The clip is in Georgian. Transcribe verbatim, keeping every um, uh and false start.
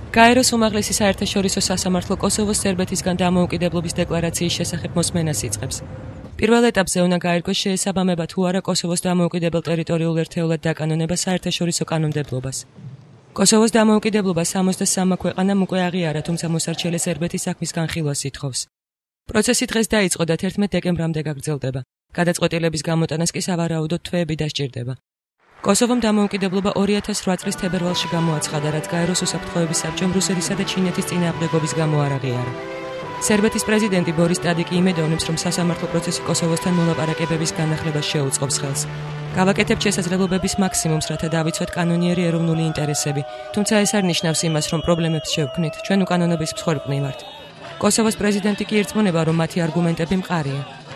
გაეროს უმაღლესი საერთაშორისო სასამართლო კოსოვოს სერბეთისგან დამოუკიდებლობის დეკლარაციის შესახებ მოსმენას იწყებს. პირველ ეტაპზე უნდა გაერგოს შეესაბამება თუ არა კოსოვოს დამოუკიდებელ ტერიტორიულ ერთეულად დაკანონება საერთაშორისო კანონმდებლობას. კოსოვოს დამოუკიდებლობა სამოცდასამმა ქვეყანამ უკვე აღიარა, თუმცა მოსარჩელე სერბეთის საქმის განხილვას ითხოვს. პროცესი დღეს დაიწყო და თერთმეტ დეკემბრამდე გაგრძელდება. გადაწყვეტილების გამოტანას კი სავარაუდოდ თვეები დასჭირდება. კოსოვომ დამოუკიდებლობა ორი ათას რვა წლის თებერვალში გამოაცხადა, რაც გაეროს უსაფრთხოების საბჭომ რუსეთისა და ჩინეთის წინააღმდეგობის გამო არ აღიარა. სერბეთის პრეზიდენტი ბორის ტადიკი იმედოვნებს, რომ სასამართლო პროცესი კოსოვოსთან მოლაპარაკებების განახლებას შეუწყობს ხელს. გავაკეთებთ შესაძლებლობების მაქსიმუმს, რათა დავიცვათ კანონიერი ეროვნული ინტერესები, თუმცა ეს არ ნიშნავს იმას, რომ პრობლემებს შევქმნით. ჩვენ უკანონობის მსხვერპლნი ვართ. კოსოვოს პრეზიდენტი კი ერწმუნება, რომ მათი არგუმენტები მყარია.